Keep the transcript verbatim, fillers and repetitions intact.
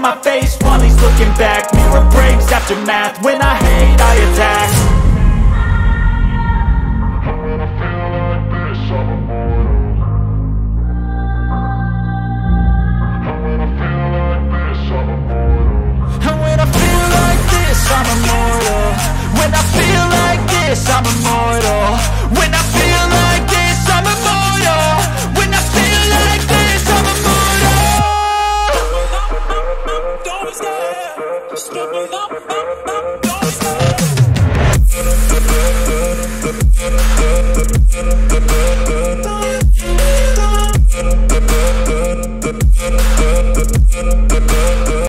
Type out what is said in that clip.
my face while he's looking back. Mirror breaks, aftermath, when I hate I attack. And when I feel like this, I'm immortal. When I feel like this, I'm immortal. When I feel like this, I'm immortal. When I feel like this, I'm immortal. Don't stop, don't stop.